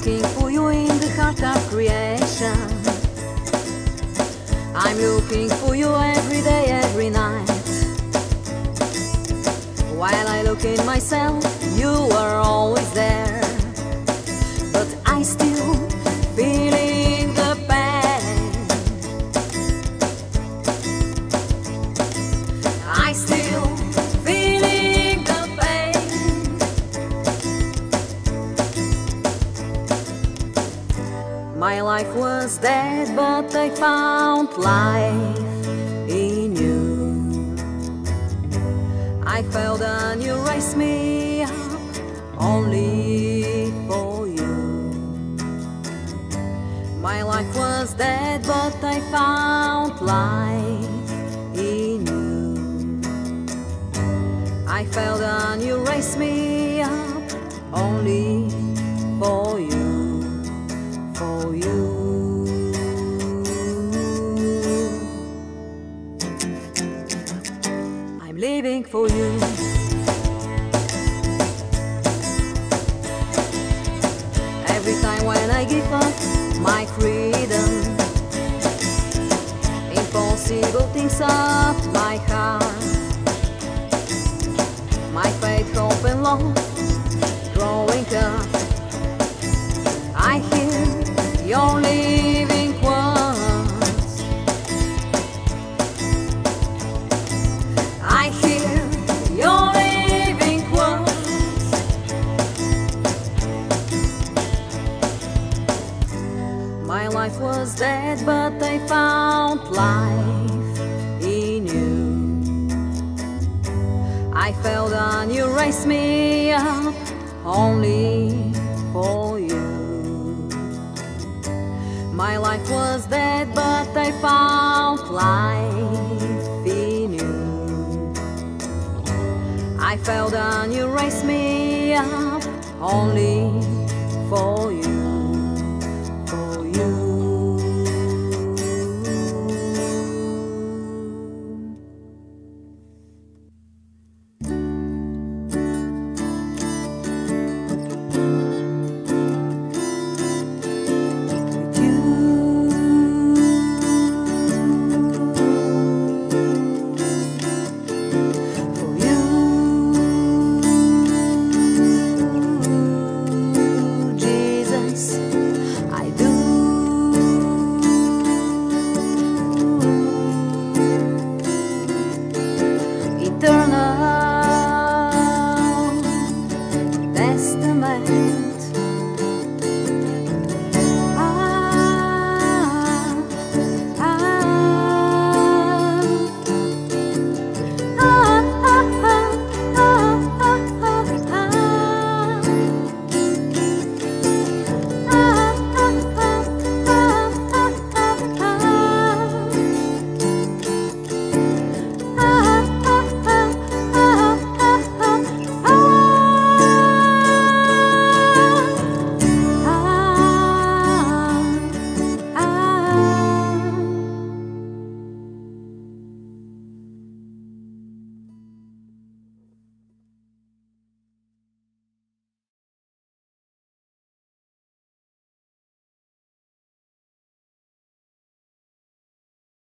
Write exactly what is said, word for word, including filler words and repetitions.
looking for you in the heart of creation. I'm looking for you every day, every night. While I look in myself, you are always there. But I still feeling the pain. I still feeling the pain. My life was dead, but I found life in you. I fell down, you raised me up, only for you. My life was dead, but I found life in you. I fell down, you raised me up, only for you, for you. I'm living for you. Every time when I give up my freedom, impossible things of my heart, my faith, hope and love growing up, I hear your living words. I hear your living words. My life was dead, but I found life in you. I fell down, you raised me up, only for you. My life was dead, but I found life in you. I fell down, you raised me up, only for you.